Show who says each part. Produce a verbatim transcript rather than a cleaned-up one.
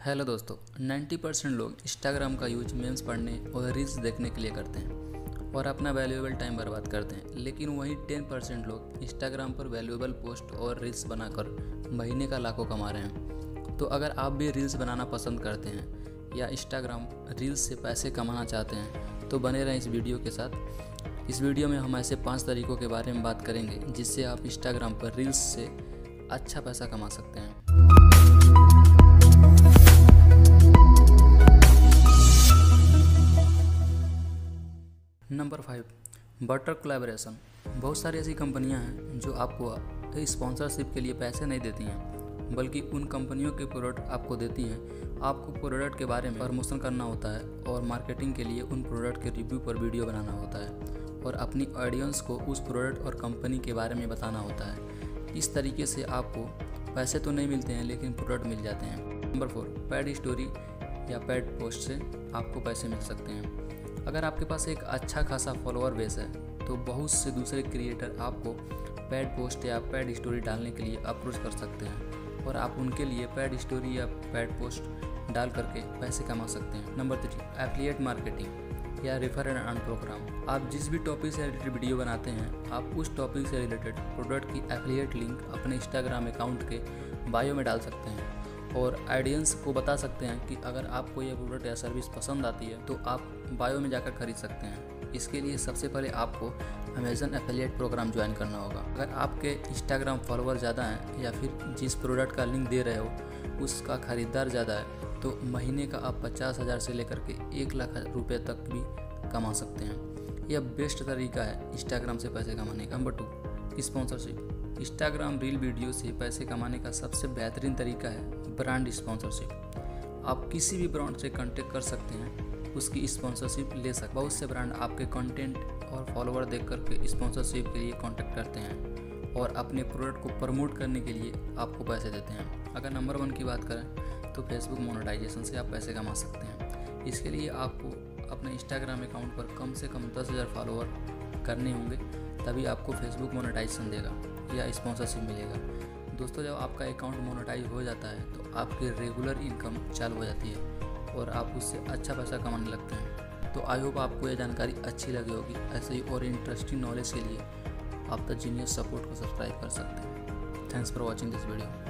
Speaker 1: Hello दोस्तों, नब्बे percent लोग इंस्टाग्राम का यूज मीम्स पढ़ने और रील्स देखने के लिए करते हैं और अपना वैल्यूएबल टाइम बर्बाद करते हैं। लेकिन वहीं दस परसेंट लोग इंस्टाग्राम पर वैल्यूएबल पोस्ट और रील्स बनाकर महीने का लाखों कमा रहे हैं। तो अगर आप भी रील्स बनाना पसंद करते हैं या इंस्टाग्राम रील्स से पैसे कमाना चाहते हैं तो बने रहें इस वीडियो के साथ। इस वीडियो में हम ऐसे पाँच तरीकों के बारे में बात करेंगे जिससे आप इंस्टाग्राम पर रील्स से अच्छा पैसा कमा सकते हैं। Number five, barter collaboration. बहुत सारी ऐसी कंपनियां हैं जो आपको स्पॉन्सरशिप के लिए पैसे नहीं देती हैं, बल्कि उन कंपनियों के प्रोडक्ट आपको देती हैं। आपको प्रोडक्ट के बारे में प्रमोशन करना होता है और मार्केटिंग के लिए उन प्रोडक्ट के रिव्यू पर वीडियो बनाना होता है और अपनी ऑडियंस को उस प्रोडक्ट और कंपनी के बारे में बताना होता है। इस तरीके से आपको पैसे तो नहीं मिलते हैं लेकिन प्रोडक्ट मिल जाते हैं। नंबर फोर, पेड स्टोरी या पेड पोस्ट से आपको पैसे मिल सकते हैं। अगर आपके पास एक अच्छा खासा फॉलोअर बेस है तो बहुत से दूसरे क्रिएटर आपको पेड पोस्ट या पेड स्टोरी डालने के लिए अप्रोच कर सकते हैं और आप उनके लिए पेड स्टोरी या पेड पोस्ट डाल करके पैसे कमा सकते हैं। नंबर थ्री, एफिलिएट मार्केटिंग या रेफर एंड अर्न प्रोग्राम। आप जिस भी टॉपिक से रिलेटेड वीडियो बनाते हैं, आप उस टॉपिक से रिलेटेड प्रोडक्ट की एफिलिएट लिंक अपने इंस्टाग्राम अकाउंट के बायो में डाल सकते हैं और ऑडियंस को बता सकते हैं कि अगर आपको ये प्रोडक्ट या सर्विस पसंद आती है तो आप बायो में जाकर खरीद सकते हैं। इसके लिए सबसे पहले आपको अमेज़न एफिलिएट प्रोग्राम ज्वाइन करना होगा। अगर आपके इंस्टाग्राम फॉलोअर ज़्यादा हैं या फिर जिस प्रोडक्ट का लिंक दे रहे हो उसका ख़रीदार ज़्यादा है तो महीने का आप पचास हज़ार से लेकर के एक लाख रुपये तक भी कमा सकते हैं। यह बेस्ट तरीका है इंस्टाग्राम से पैसे कमाने का। Number two, sponsorship. Instagram reel video से पैसे कमाने का सबसे बेहतरीन तरीका है ब्रांड स्पॉन्सरशिप। आप किसी भी ब्रांड से कांटेक्ट कर सकते हैं, उसकी स्पॉन्सरशिप ले सकते। बहुत से ब्रांड आपके कंटेंट और फॉलोअर देख करके स्पॉन्सरशिप के लिए कांटेक्ट करते हैं और अपने प्रोडक्ट को प्रमोट करने के लिए आपको पैसे देते हैं। अगर नंबर वन की बात करें तो फेसबुक मोनेटाइजेशन से आप पैसे कमा सकते हैं। इसके लिए आपको अपने इंस्टाग्राम अकाउंट पर कम से कम दस हज़ार फॉलोअर करने होंगे, तभी आपको फेसबुक मोनेटाइजेशन देगा या स्पॉन्सरशिप मिलेगा। दोस्तों, जब आपका अकाउंट मोनेटाइज हो जाता है तो आपकी रेगुलर इनकम चालू हो जाती है और आप उससे अच्छा पैसा कमाने लगते हैं। तो आई होप आपको यह जानकारी अच्छी लगी होगी। ऐसे ही और इंटरेस्टिंग नॉलेज के लिए आप द जीनियस सपोर्ट को सब्सक्राइब कर सकते हैं। Thanks for watching this video.